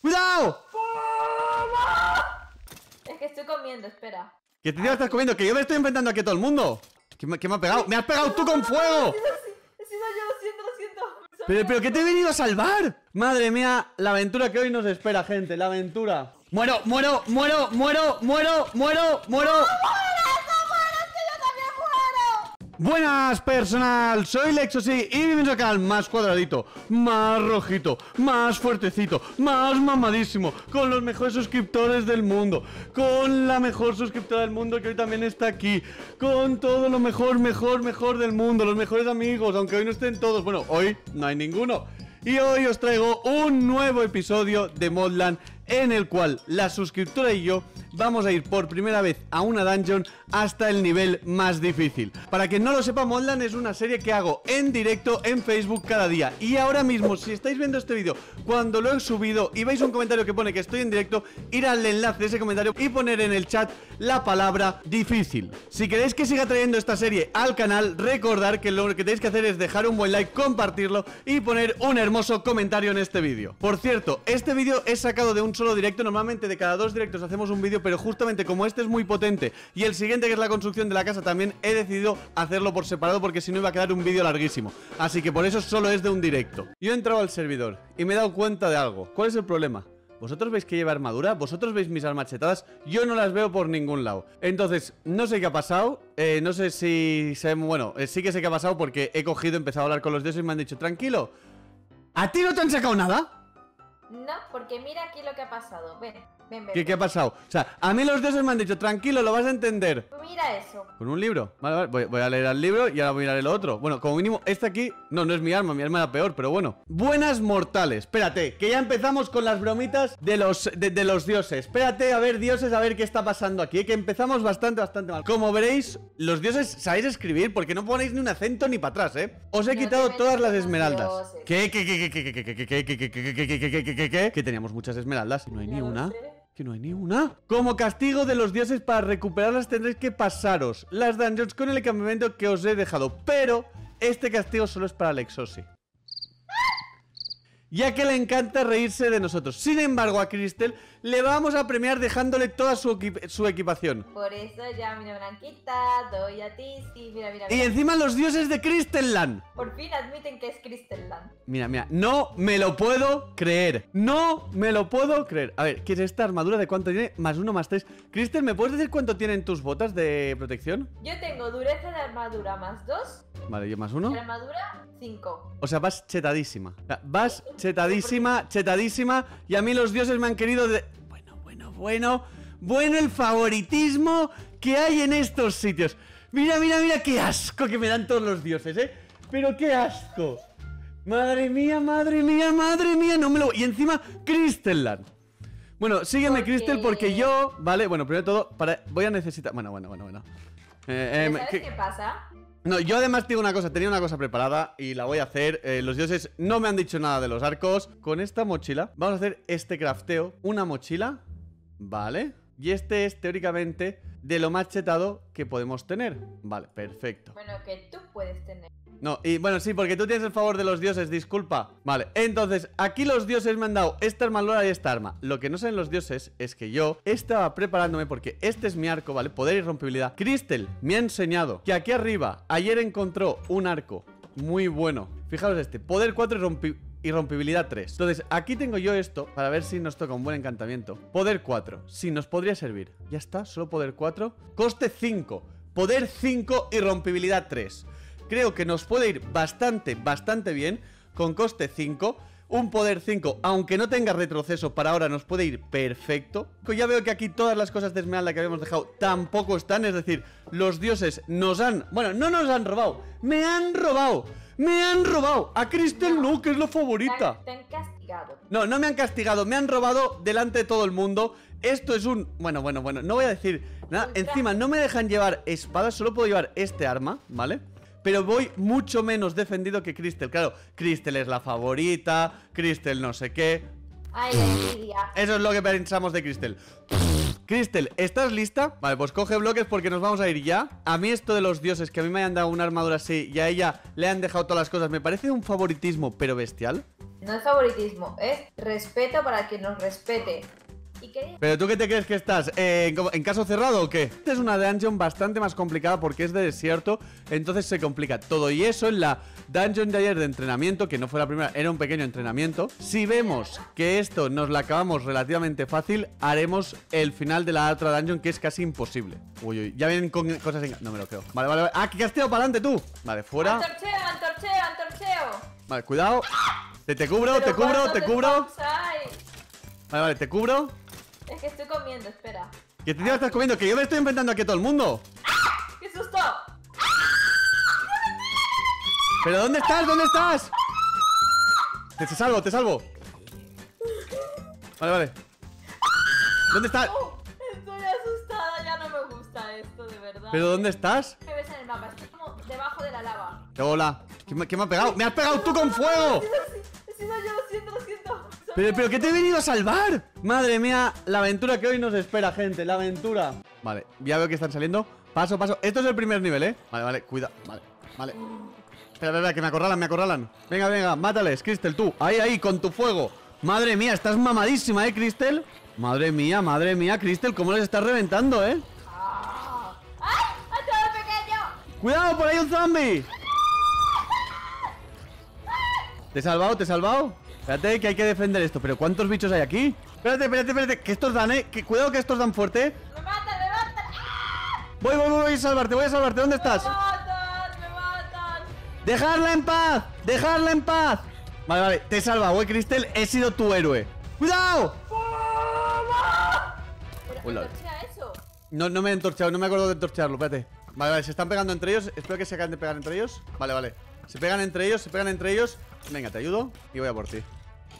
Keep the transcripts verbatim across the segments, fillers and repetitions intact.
¡Cuidado! Es que estoy comiendo, espera. ¿Qué te estás comiendo? Que yo me estoy enfrentando aquí a todo el mundo. ¿Qué me, qué me ha pegado? ¡Me has pegado tú con fuego! He sido yo, lo siento, lo siento. ¿Pero, pero qué te he venido a salvar? Madre mía, la aventura que hoy nos espera, gente. La aventura. Muero, muero, muero, muero, muero, muero, muero. Buenas, personal, soy Lexosi y bienvenidos al canal más cuadradito, más rojito, más fuertecito, más mamadísimo, con los mejores suscriptores del mundo, con la mejor suscriptora del mundo que hoy también está aquí, con todo lo mejor, mejor, mejor del mundo, los mejores amigos, aunque hoy no estén todos, bueno, hoy no hay ninguno. Y hoy os traigo un nuevo episodio de Modland en el cual la suscriptora y yo vamos a ir por primera vez a una dungeon hasta el nivel más difícil. Para quien no lo sepa, Modland es una serie que hago en directo en Facebook cada día. Y ahora mismo, si estáis viendo este vídeo cuando lo he subido y veis un comentario que pone que estoy en directo, ir al enlace de ese comentario y poner en el chat la palabra difícil. Si queréis que siga trayendo esta serie al canal, recordad que lo que tenéis que hacer es dejar un buen like, compartirlo y poner un hermoso comentario en este vídeo. Por cierto, este vídeo es sacado de un solo directo. Normalmente de cada dos directos hacemos un vídeo, pero justamente como este es muy potente y el siguiente, que es la construcción de la casa, también he decidido hacerlo por separado, porque si no iba a quedar un vídeo larguísimo. Así que por eso solo es de un directo. Yo he entrado al servidor y me he dado cuenta de algo. ¿Cuál es el problema? ¿Vosotros veis que lleva armadura? ¿Vosotros veis mis armas chetadas? Yo no las veo por ningún lado. Entonces, no sé qué ha pasado. eh, No sé si... se... Bueno, eh, sí que sé qué ha pasado, porque he cogido, he empezado a hablar con los dioses y me han dicho: tranquilo, ¿a ti no te han sacado nada? No, porque mira aquí lo que ha pasado. Ven, ven, ven. ¿Qué, ¿Qué ha pasado? O sea, a mí los dioses me han dicho: tranquilo, lo vas a entender. Mira eso. ¿Con un libro? Vale, vale, voy, voy a leer el libro y ahora voy a mirar el otro. Bueno, como mínimo, este aquí... No, no es mi arma, mi arma era peor, pero bueno. Buenas mortales. Espérate, que ya empezamos con las bromitas de los, de, de los dioses. Espérate, a ver, dioses, a ver qué está pasando aquí, que empezamos bastante, bastante mal. Como veréis, los dioses sabéis escribir, porque no ponéis ni un acento ni para atrás, ¿eh? Os he quitado todas las esmeraldas. ¿Qué? ¿Qué? ¿Qué? ¿Qué? ¿Qué? ¿Qué? ¿Qué? ¿Qué? ¿Qué? ¿Qué? ¿Qué? ¿Qué? ¿Qué? ¿Qué? ¿Qué? ¿Qué? Que teníamos muchas esmeraldas y no hay ni una. Que no hay ni una. Como castigo de los dioses, para recuperarlas tendréis que pasaros las dungeons con el campamento que os he dejado. Pero este castigo solo es para Lexosi, ya que le encanta reírse de nosotros. Sin embargo, a Crystal le vamos a premiar dejándole toda su, equip su equipación. Por eso ya me lo han quitado. Y a ti sí, mira, mira, mira. Y encima los dioses de Crystalland. Por fin admiten que es Crystalland. Mira, mira, no me lo puedo creer. No me lo puedo creer. A ver, ¿qué es esta armadura? ¿De cuánto tiene? Más uno, más tres. Crystal, ¿me puedes decir cuánto tienen tus botas de protección? Yo tengo dureza de armadura más dos. Vale, yo más uno. De armadura, cinco. O sea, vas chetadísima. O sea, vas chetadísima, chetadísima. Y a mí los dioses me han querido de... Bueno, bueno, bueno. Bueno, el favoritismo que hay en estos sitios. Mira, mira, mira qué asco que me dan todos los dioses, ¿eh? Pero qué asco. Madre mía, madre mía, madre mía. No me lo... Y encima, Crystalland. Bueno, sígueme, porque... Crystal, porque yo... Vale, bueno, primero de todo, para... voy a necesitar... Bueno, bueno, bueno, bueno. Eh, eh, ¿Sabes ¿qué... qué pasa? No, yo además tengo una cosa, tenía una cosa preparada y la voy a hacer. eh, Los dioses no me han dicho nada de los arcos. Con esta mochila vamos a hacer este crafteo. Una mochila, vale. Y este es teóricamente de lo más chetado que podemos tener. Vale, perfecto. Bueno, que tú puedes tener. No, y bueno, sí, porque tú tienes el favor de los dioses, disculpa. Vale, entonces, aquí los dioses me han dado esta armadura y esta arma. Lo que no saben los dioses es que yo estaba preparándome, porque este es mi arco, ¿vale? Poder y rompibilidad. Crystal me ha enseñado que aquí arriba ayer encontró un arco muy bueno. Fijaros este, poder cuatro y rompibilidad y rompibilidad tres. Entonces, aquí tengo yo esto para ver si nos toca un buen encantamiento. Poder cuatro, sí, nos podría servir. Ya está, solo poder cuatro. Coste cinco, poder cinco y rompibilidad tres. Creo que nos puede ir bastante, bastante bien. Con coste cinco, un poder cinco, aunque no tenga retroceso para ahora, nos puede ir perfecto. Ya veo que aquí todas las cosas de esmeralda que habíamos dejado tampoco están. Es decir, los dioses nos han... Bueno, no nos han robado, me han robado. ¡Me han robado! A Crystal no, que es la favorita. Te han castigado. No, no me han castigado, me han robado delante de todo el mundo. Esto es un... Bueno, bueno, bueno, no voy a decir nada. Encima no me dejan llevar espadas, solo puedo llevar este arma, ¿vale? Pero voy mucho menos defendido que Crystal. Claro, Crystal es la favorita, Crystal no sé qué. Ay, la envidia. Eso es lo que pensamos de Crystal. Crystal, ¿estás lista? Vale, pues coge bloques porque nos vamos a ir ya. A mí esto de los dioses, que a mí me hayan dado una armadura así y a ella le han dejado todas las cosas, me parece un favoritismo, pero bestial. No es favoritismo, es respeto para quien nos respete. ¿Y qué? ¿Pero tú qué te crees que estás? Eh, ¿en, ¿En caso cerrado o qué? Esta es una dungeon bastante más complicada porque es de desierto, entonces se complica todo. Y eso en la dungeon de ayer de entrenamiento, que no fue la primera, era un pequeño entrenamiento. Si vemos que esto nos la acabamos relativamente fácil, haremos el final de la otra dungeon, que es casi imposible. Uy, uy, ya vienen con cosas en... No me lo creo. Vale, vale, vale. Ah, que has tirado para adelante tú. Vale, fuera. Antorcheo, antorcheo, antorcheo. Vale, cuidado. Te, te cubro, te Pero cubro, te ¿cuántos cubro. spawns hay? Vale, vale, te cubro. Es que estoy comiendo, espera. ¿Qué te estás comiendo? Que yo me estoy enfrentando aquí a todo el mundo. ¡Qué susto! ¿Pero dónde estás? ¿Dónde estás? Te, te salvo, te salvo. Vale, vale. ¿Dónde estás? Oh, estoy asustada, ya no me gusta esto, de verdad. ¿Pero dónde estás? ¿Qué ves en el mapa? Estoy como debajo de la lava. Hola. ¿Quién me, quién me ha pegado? ¡Me has pegado tú con fuego! He sido yo, lo siento, lo siento. ¿Pero, pero qué te he venido a salvar? Madre mía, la aventura que hoy nos espera, gente. La aventura. Vale, ya veo que están saliendo. Paso, paso. Esto es el primer nivel, ¿eh? Vale, vale, cuida. Vale, vale. Espera, espera, que me acorralan, me acorralan. Venga, venga, mátales, Crystal, tú. Ahí, ahí, con tu fuego. Madre mía, estás mamadísima, ¿eh, Crystal? Madre mía, madre mía, Crystal, cómo les estás reventando, ¿eh? ¡Ah! ¡Ay! ¡Ha entrado el pequeño! ¡Cuidado, por ahí un zombie! ¿Te he salvado? ¿Te he salvado? Espérate, que hay que defender esto. ¿Pero cuántos bichos hay aquí? Espérate, espérate, espérate. Que estos dan, ¿eh? Que, cuidado que estos dan fuerte. ¡Me matan, me matan! ¡Ah! Voy, voy, voy, voy a salvarte, voy a salvarte. ¿Dónde estás? ¡Me matan, me matan! ¡Dejadla en paz! ¡Dejadla en paz! Vale, vale, te he salvado, eh, Crystal. He sido tu héroe. ¡Cuidado! ¿Pero Hola. entorchea eso? No, no me he entorchado, no me acuerdo de entorcharlo, espérate. Vale, vale, se están pegando entre ellos. Espero que se acaben de pegar entre ellos. Vale, vale. Se pegan entre ellos, se pegan entre ellos. Venga, te ayudo y voy a por ti.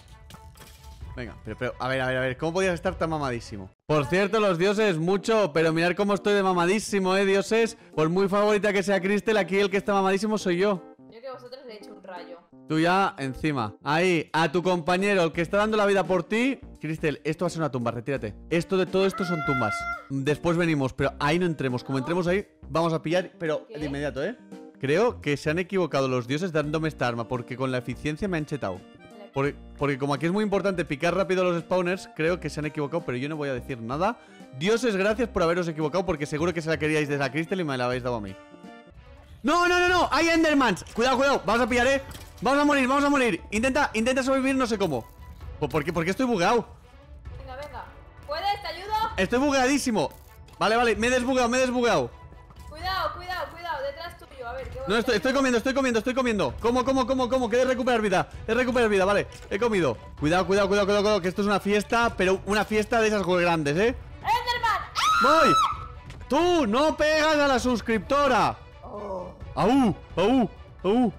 Venga, pero, pero, a ver, a ver, a ver, ¿cómo podías estar tan mamadísimo? Por cierto, los dioses, mucho, pero mirad cómo estoy de mamadísimo, eh, dioses. Por muy favorita que sea Crystal, aquí el que está mamadísimo soy yo. Yo que a vosotros le he hecho un rayo. Tú ya encima. Ahí, a tu compañero, el que está dando la vida por ti. Crystal, esto va a ser una tumba, retírate. Esto de todo esto son tumbas. Después venimos, pero ahí no entremos. Como entremos ahí, vamos a pillar, pero ¿Qué? de inmediato, ¿eh? Creo que se han equivocado los dioses dándome esta arma, porque con la eficiencia me han chetado. Porque, porque como aquí es muy importante picar rápido los spawners, creo que se han equivocado, pero yo no voy a decir nada. Dioses, gracias por haberos equivocado, porque seguro que se la queríais de la Crystal y me la habéis dado a mí. ¡No, no, no, no! ¡Hay Endermans! Cuidado, cuidado, vamos a pillar, ¿eh? Vamos a morir, vamos a morir. Intenta, intenta sobrevivir, no sé cómo. ¿Por qué? ¿Por qué estoy bugueado? Venga, venga. ¿Puedes? ¿Te ayudo? Estoy bugueadísimo. Vale, vale, me he desbugueado, me he desbugueado. Cuidado, cuidado, cuidado. Detrás tuyo. A ver, ¿qué voy No, a estoy, hacer? estoy comiendo, estoy comiendo, estoy comiendo. ¿Cómo, cómo, cómo, cómo? Que he de recuperar vida. He de recuperar vida, vale. He comido. Cuidado, cuidado, cuidado, cuidado, cuidado, que esto es una fiesta, pero una fiesta de esas grandes, ¿eh? ¡Enderman! ¡Voy! ¡Tú no pegas a la suscriptora! Oh. ¡Au! ¡Au! ¡Au!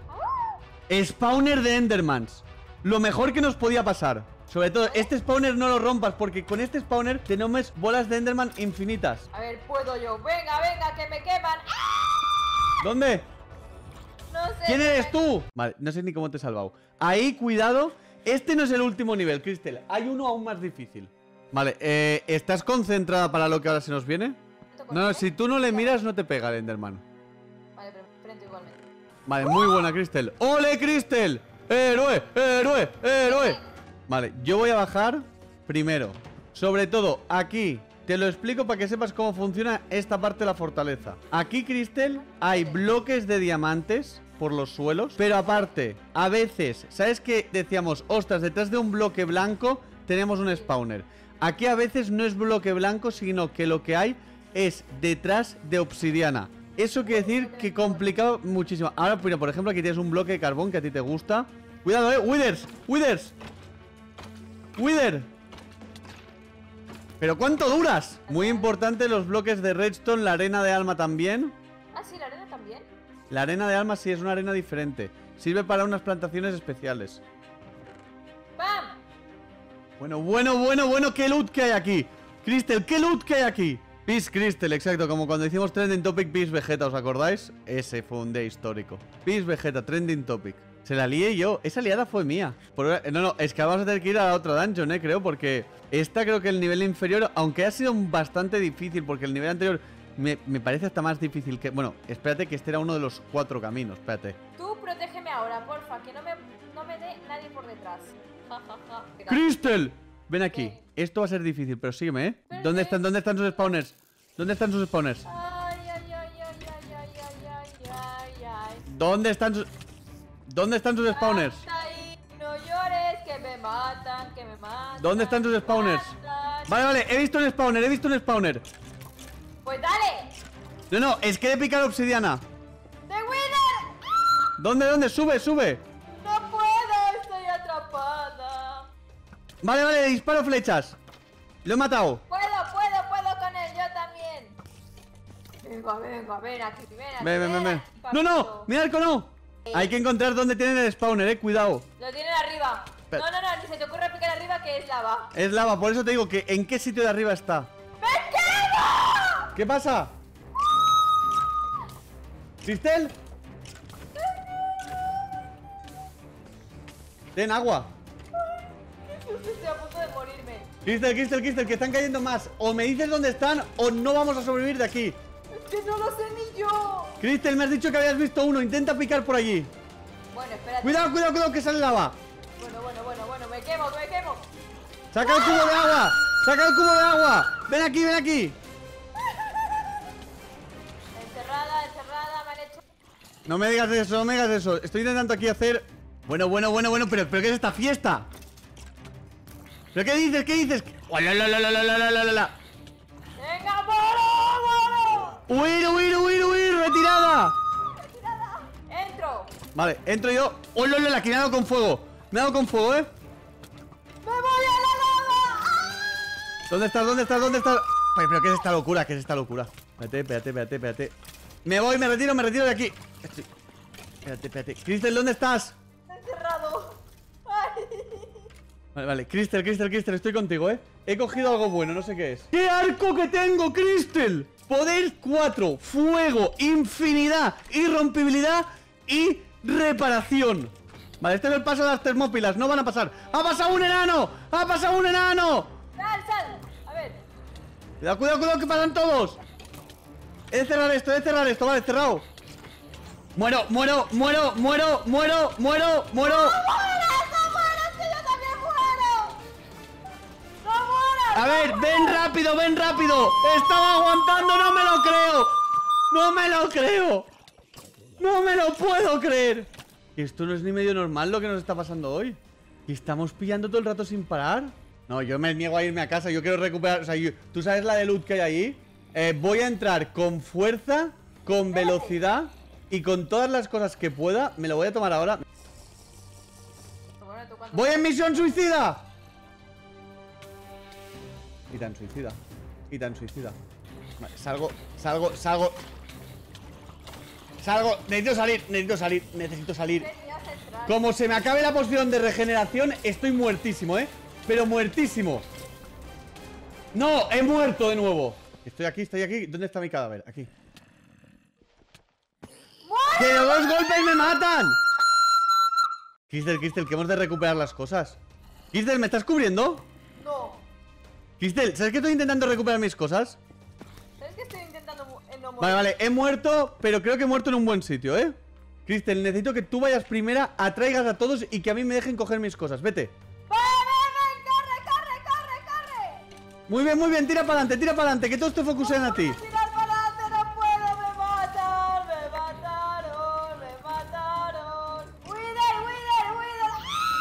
Spawner de Endermans. Lo mejor que nos podía pasar. Sobre todo, este spawner no lo rompas, porque con este spawner tenemos bolas de Enderman infinitas. A ver, puedo yo. Venga, venga, que me queman. ¿Dónde? No sé. ¿Quién que eres me- tú? Vale, no sé ni cómo te he salvado. Ahí, cuidado. Este no es el último nivel, Crystal. Hay uno aún más difícil. Vale, eh, ¿estás concentrada para lo que ahora se nos viene? No, no, si tú no le miras, no te pega el Enderman. Vale, pero frente igualmente. Vale, muy buena, Crystal. ¡Ole, Crystal! ¡Héroe! ¡Héroe! ¡Héroe! Vale, yo voy a bajar primero. Sobre todo, aquí. Te lo explico para que sepas cómo funciona esta parte de la fortaleza. Aquí, Crystal, hay bloques de diamantes por los suelos. Pero aparte, a veces, ¿sabes qué? Decíamos, ostras, detrás de un bloque blanco tenemos un spawner. Aquí a veces no es bloque blanco, sino que lo que hay es detrás de obsidiana. Eso quiere decir que complicado muchísimo. Ahora, mira, por ejemplo, aquí tienes un bloque de carbón que a ti te gusta. Cuidado, eh, Withers, Withers Wither. ¿Pero cuánto duras? Muy importante los bloques de redstone, la arena de alma también. Ah, sí, la arena también. La arena de alma sí es una arena diferente. Sirve para unas plantaciones especiales. ¡Pam! Bueno, bueno, bueno, bueno, qué loot que hay aquí. Crystal, qué loot que hay aquí. Peace Crystal, exacto, como cuando hicimos Trending Topic Peace Vegeta, ¿os acordáis? Ese fue un día histórico. Peace Vegeta, Trending Topic. Se la lié yo. Esa liada fue mía. Por ahora- no, no, es que vamos a tener que ir a la otra dungeon, eh, creo, porque esta creo que el nivel inferior, aunque ha sido bastante difícil, porque el nivel anterior me, me parece hasta más difícil que... Bueno, espérate que este era uno de los cuatro caminos, espérate. Tú protégeme ahora, porfa, que no me, no me dé nadie por detrás. Ja, ja, ja. Mira. ¡Crystal! Ven aquí. ¿Qué? Esto va a ser difícil, pero sígueme, ¿eh? Pero ¿Dónde qué están, es- dónde están sus spawners? ¿Dónde están sus spawners? Ay, ay, ay, ay, ay, ay, ay, ay, ay, ay. ¿Dónde están sus... ¿Dónde están sus spawners? Basta ahí, no llores, que me matan, que me matan. ¿Dónde están sus spawners? matan. Vale, vale, he visto un spawner, he visto un spawner. Pues dale. No, no, es que he de picar obsidiana. ¡The Wither! ¿Dónde, dónde? Sube, sube. No puedo, estoy atrapada. Vale, vale, disparo flechas. Lo he matado. Puedo, puedo, puedo con él, yo también. Venga, venga, ven aquí, ven aquí. Ven, ven, ven, ven. aquí, No, no, papito. mira arco no. Hay que encontrar dónde tienen el spawner, eh, cuidado. Lo tienen arriba. Pero- No, no, no, ni se te ocurra picar arriba que es lava. Es lava, por eso te digo que en qué sitio de arriba está. ¡Me quedo! ¿Qué pasa? ¿Cristel? Ten agua. Estoy a punto de morirme. Cristel, Cristel, Cristel, que están cayendo más. O me dices dónde están o no vamos a sobrevivir de aquí. Es que no lo sé ni yo. Cristel, me has dicho que habías visto uno. Intenta picar por allí. Bueno, espérate. Cuidado, cuidado, cuidado, que sale lava. Bueno, bueno, bueno, bueno, me quemo, me quemo. Saca el cubo de agua. Saca el cubo de agua. Ven aquí, ven aquí. Encerrada, encerrada, me han hecho. No me digas eso, no me digas eso. Estoy intentando aquí hacer... Bueno, bueno, bueno, bueno, pero, pero ¿qué es esta fiesta? ¿Pero qué dices? ¿Qué dices? ¡Oh, la, la, la, la, la, la, la, la, la! ¡Venga, moro, moro! ¡Huir, huir, huir, huir! ¡Retirada! Retirada. Entro. Vale, entro yo. ¡Oh, la, la, la! Que me ha dado con fuego. Me ha dado con fuego, ¿eh? ¡Me voy a la lava! ¡Ah! ¿Dónde estás? ¿Dónde estás? ¿Dónde estás? Ay, pero ¿qué es esta locura? ¿Qué es esta locura? Espérate, espérate, espérate, espérate. Me voy, me retiro, me retiro de aquí. Estoy... Espérate, espérate. Cristel, ¿dónde estás? Encerrado. Ay. Vale, vale. Cristel, Cristel, Cristel, estoy contigo, ¿eh? He cogido algo bueno, no sé qué es. ¡Qué arco que tengo, Cristel! Poder cuatro, fuego, infinidad, irrompibilidad y reparación. Vale, este es el paso de las termópilas, no van a pasar. ¡Ha pasado un enano! ¡Ha pasado un enano! Sal, sal. A ver. Cuidado, cuidado, cuidado, que pasan todos. He de cerrar esto, he de cerrar esto, vale, cerrado. Muero, muero, muero, muero, muero, muero, muero. ¡Mueras, no mueras, que yo también muero! ¡No mueras! A ver, ven rápido, ven rápido. Estaba aguantando, no me lo creo. No me lo creo. No me lo puedo creer. Esto no es ni medio normal lo que nos está pasando hoy. Y estamos pillando todo el rato sin parar. No, yo me niego a irme a casa, yo quiero recuperar. O sea, yo- ¿tú sabes la de loot que hay ahí? Eh, voy a entrar con fuerza, con velocidad y con todas las cosas que pueda. Me lo voy a tomar ahora. Bueno, ¿tú cuánto- ¡Voy en misión suicida! Y tan suicida. Y tan suicida. Vale, salgo, salgo, salgo. Salgo. Necesito salir, necesito salir, necesito salir. Tenías entrar. Como se me acabe la poción de regeneración, estoy muertísimo, ¿eh? Pero muertísimo. No, he muerto de nuevo. Estoy aquí, estoy aquí. ¿Dónde está mi cadáver? Aquí. ¡Que de dos golpes me matan! Cristel, Cristel, que hemos de recuperar las cosas. Cristel, ¿me estás cubriendo? No. Cristel, ¿sabes que estoy intentando recuperar mis cosas? ¿Sabes que estoy intentando mu- eh, no morir? Vale, vale, he muerto, pero creo que he muerto en un buen sitio, ¿eh? Cristel, necesito que tú vayas primera, atraigas a todos y que a mí me dejen coger mis cosas. Vete. ¡Ven, ven, ven! ¡Corre, corre, corre, corre! Muy bien, muy bien, tira para adelante, tira para adelante, que todos te focusen a ti. ¡No puedo tirar para adelante, no puedo! ¡Me matan! ¡Me mataron! ¡Me mataron! ¡Wither, Wither, Wither!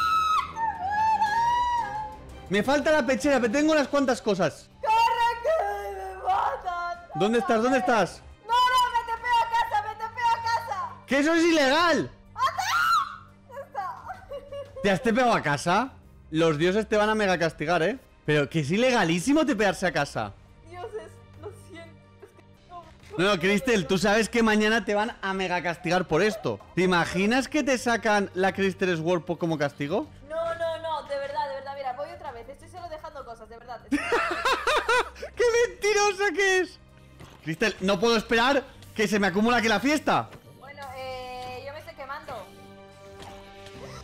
¡Ah! Me falta la pechera, pero tengo unas cuantas cosas. ¡Corre, que me matan! ¿Dónde estás? ¿Dónde estás? ¡No, no! ¡Me tepeo a casa! ¡Me tepeo a casa! ¡Que eso es ilegal! Ya está. ¿Te has tepeado a casa? Los dioses te van a mega castigar, ¿eh? Pero que es ilegalísimo tepearse a casa. Dioses, lo siento. Es que no. No, no, Cristel, tú sabes que mañana te van a mega castigar por esto. ¿Te imaginas que te sacan la Crystal Sword como castigo? No, no, no, de verdad, de verdad, mira, voy otra vez, estoy solo dejando cosas, de verdad. ¡Qué mentirosa que es! Cristel, no puedo esperar que se me acumula aquí la fiesta. Bueno, eh, yo me estoy quemando.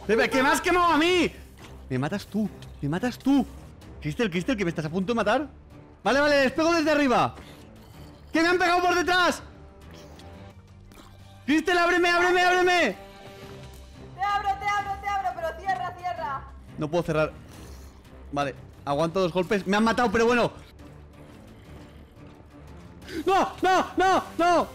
Pepe, ¿qué me has quemado a mí? Me matas tú, me matas tú. Cristel, Cristel, que me estás a punto de matar. Vale, vale, les pego desde arriba. ¡Que me han pegado por detrás! Cristel, ábreme, ábreme, ábreme. Te abro, te abro, te abro, pero cierra, cierra. No puedo cerrar. Vale, aguanto dos golpes. Me han matado, pero bueno. ¡No, no, no, no!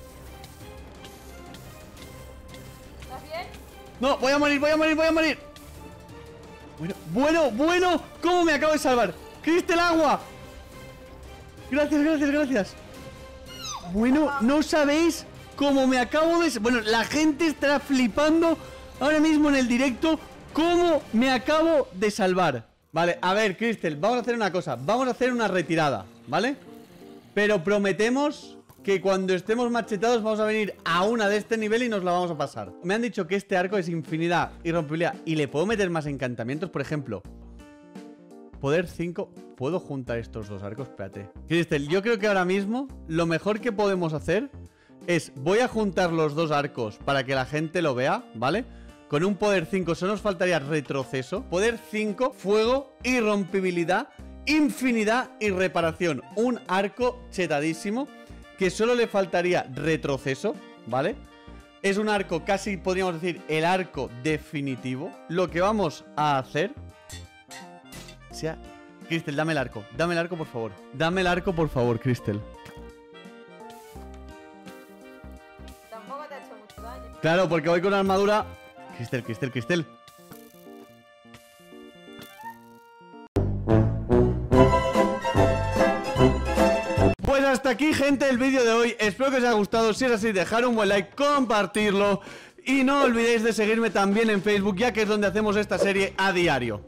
¿Estás bien? No, voy a morir, voy a morir, voy a morir. Bueno, bueno, bueno. ¿Cómo me acabo de salvar? Cristel, agua. Gracias, gracias, gracias. Bueno, no sabéis cómo me acabo de... Bueno, la gente estará flipando ahora mismo en el directo cómo me acabo de salvar. Vale, a ver, Cristel, vamos a hacer una cosa. Vamos a hacer una retirada, ¿vale? Pero prometemos que cuando estemos machetados vamos a venir a una de este nivel y nos la vamos a pasar. Me han dicho que este arco es infinidad, irrompibilidad, y le puedo meter más encantamientos, por ejemplo. Poder cinco. ¿Puedo juntar estos dos arcos? Espérate. Cristel, yo creo que ahora mismo lo mejor que podemos hacer es... Voy a juntar los dos arcos para que la gente lo vea, ¿vale? Con un poder cinco solo nos faltaría retroceso. Poder cinco, fuego, irrompibilidad, infinidad y reparación. Un arco chetadísimo que solo le faltaría retroceso, ¿vale? Es un arco casi, podríamos decir, el arco definitivo. Lo que vamos a hacer... sea... Cristel, dame el arco, dame el arco por favor. Dame el arco por favor, Cristel. Tampoco te ha hecho mucho daño. Claro, porque voy con armadura. Cristel, Cristel, Cristel. Pues hasta aquí, gente, el vídeo de hoy. Espero que os haya gustado. Si es así, dejar un buen like, compartirlo. Y no olvidéis de seguirme también en Facebook, ya que es donde hacemos esta serie a diario.